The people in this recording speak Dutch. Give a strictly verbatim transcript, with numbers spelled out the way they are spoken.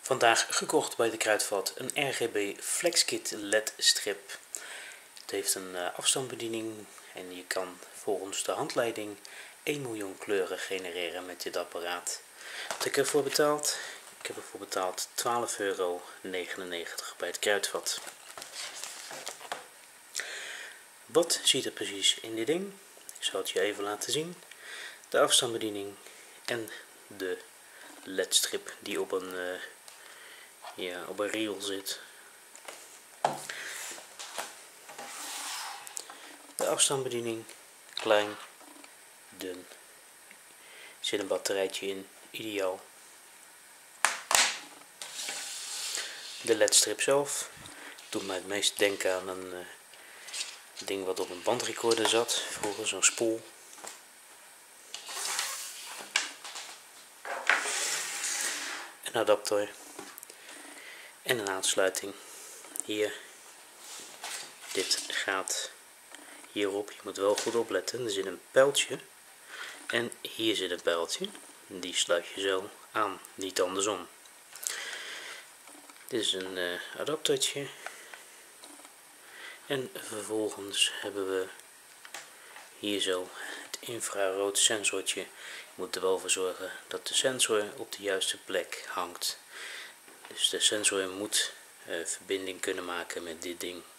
Vandaag gekocht bij de Kruidvat een R G B FlexKit L E D strip. Het heeft een uh, afstandsbediening en je kan volgens de handleiding één miljoen kleuren genereren met dit apparaat. Wat ik ervoor betaald? Ik heb ervoor betaald twaalf euro negenennegentig bij het Kruidvat. Wat zit er precies in dit ding? Ik zal het je even laten zien. De afstandsbediening en de L E D-strip die op een, uh, ja, op een reel zit. De afstandsbediening, klein, dun. Er zit een batterijtje in, ideaal. De L E D-strip zelf doet mij het meest denken aan een uh, ding wat op een bandrecorder zat, vroeger zo'n spoel. Een adapter en een aansluiting. Hier, dit gaat hierop. Je moet wel goed opletten, er zit een pijltje en hier zit een pijltje. Die sluit je zo aan, niet andersom. Dit is een uh, adaptertje. En vervolgens hebben we hier zo het infrarood sensortje. Je moet er wel voor zorgen dat de sensor op de juiste plek hangt. Dus de sensor moet uh, verbinding kunnen maken met dit ding.